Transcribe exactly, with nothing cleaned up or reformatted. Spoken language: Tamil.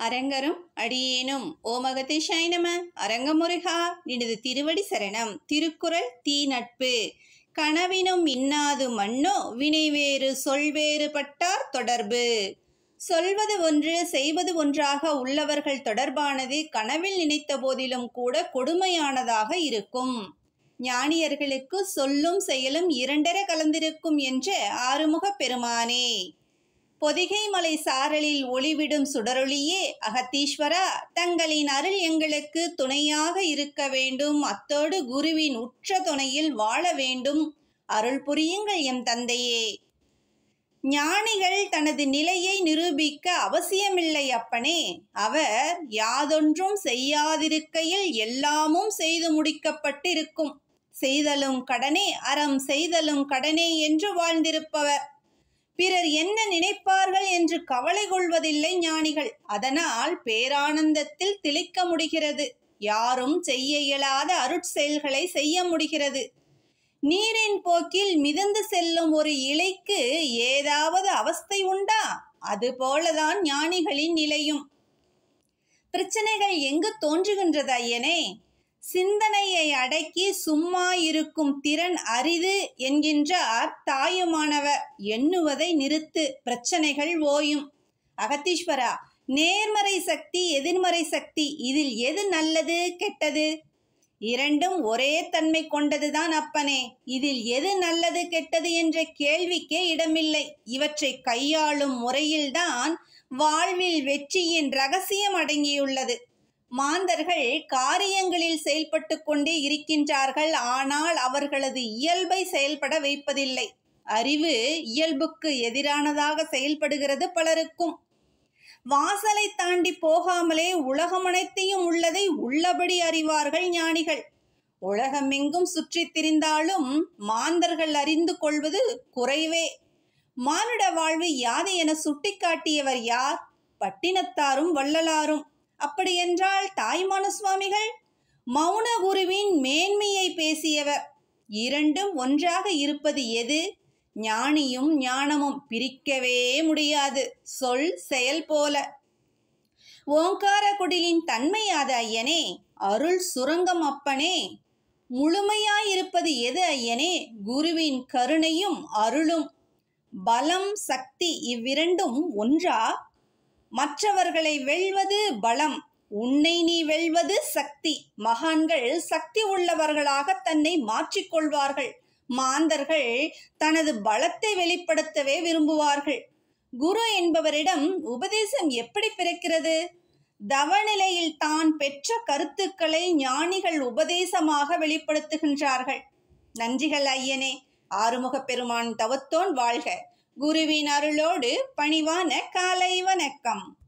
அரங்கரும் அடியேனும் ஓமகதேஷாய நம. அரங்கமுருகா நினது திருவடி சரணம். திருக்குறள் தீ நட்பு. கனவினும் இன்னாது மன்னோ வினைவேறு சொல்வேறு பட்டார் தொடர்பு. சொல்வது ஒன்று செய்வது ஒன்றாக உள்ளவர்கள் தொடர்பானது கனவில் நினைத்த போதிலும் கூட கொடுமையானதாக இருக்கும். ஞானியர்களுக்கு சொல்லும் செயலும் இரண்டர கலந்திருக்கும் என்ற ஆறுமுக பெருமானே. பொதிகை மலை சாரலில் ஒளிவிடும் சுடரொளியே அகத்தீஸ்வரா, தங்களின் அருள் எங்களுக்கு துணையாக இருக்க வேண்டும். அத்தோடு குருவின் உற்ற துணையில் வாழ வேண்டும். அருள் புரியுங்கள் எம் தந்தையே. ஞானிகள் தனது நிலையை நிரூபிக்க அவசியமில்லை அப்பனே. அவர் யாதொன்றும் செய்யாதிருக்கையில் எல்லாமும் செய்து முடிக்கப்பட்டிருக்கும். செய்தலும் கடனே, அறம் செய்தலும் கடனே என்று வாழ்ந்திருப்பவர். பிறர் என்ன நினைப்பார்கள் என்று கவலை கொள்வதில்லை ஞானிகள். அதனால் பேரானந்தத்தில் திளைக்க முடிகிறது. யாரும் செய்ய இயலாத அருட்செயல்களை செய்ய முடிகிறது. நீரின் போக்கில் மிதந்து செல்லும் ஒரு இலைக்கு ஏதாவது அவஸ்தை உண்டா? அதுபோலதான் ஞானிகளின் நிலையும். பிரச்சனைகள் எங்கு தோன்றுகின்றது ஐயனே? சிந்தனையை அடக்கி சும்மா இருக்கும் திறன் அரிது என்கின்றார் தாயுமானவர். எண்ணுவதை நிறுத்து, பிரச்சனைகள் ஓயும். அகத்தீஸ்வரா, நேர்மறை சக்தி எதிர்மறை சக்தி, இதில் எது நல்லது கெட்டது? இரண்டும் ஒரே தன்மை கொண்டதுதான் அப்பனே. இதில் எது நல்லது கெட்டது என்ற கேள்விக்கே இடமில்லை. இவற்றை கையாளும் முறையில்தான் வாழ்வில் வெற்றியின் ரகசியம் அடங்கியுள்ளது. மாந்தர்கள் காரியங்களில் செயல்பட்டு கொண்டே இருக்கின்றார்கள். ஆனால் அவர்களது இயல்பை செயல்பட வைப்பதில்லை. அறிவு இயல்புக்கு எதிரானதாக செயல்படுகிறது பலருக்கும். வாசலை தாண்டி போகாமலே உலகம் அனைத்தையும் உள்ளதை உள்ளபடி அறிவார்கள் ஞானிகள். உலகமெங்கும் சுற்றி திரிந்தாலும் மாந்தர்கள் அறிந்து கொள்வது குறைவே. மானுட வாழ்வு யாது என சுட்டிக்காட்டியவர் யார்? பட்டினத்தாரும் வள்ளலாரும். அப்படியென்றால் தாய்மான சுவாமிகள் மௌன குருவின் மேன்மையை பேசியவர். இரண்டும் ஒன்றாக இருப்பது எது? ஞானியும் ஞானமும் பிரிக்கவே முடியாது. சொல் செயல் போல. ஓங்கார குடிலின் தன்மையாது ஐயனே. அருள் சுரங்கம் அப்பனே. முழுமையாயிருப்பது எது ஐயனே? குருவின் கருணையும் அருளும். பலம் சக்தி இவ்விரண்டும் ஒன்றா? மற்றவர்களை வெல்வது பலம், உன்னை நீ வெல்வது சக்தி. மகான்கள் சக்தி உள்ளவர்களாக தன்னை மாற்றிக்கொள்வார்கள். மாந்தர்கள் தனது பலத்தை வெளிப்படுத்தவே விரும்புவார்கள். குரு என்பவரிடம் உபதேசம் எப்படி பிறக்கிறது? தவநிலையில் தான் பெற்ற கருத்துக்களை ஞானிகள் உபதேசமாக வெளிப்படுத்துகின்றார்கள். நன்றிகள் ஐயனே. ஆறுமுக பெருமான் தவத்தோன் வாழ்க. குருவின் அருளோடு பணிவான காலை வணக்கம்.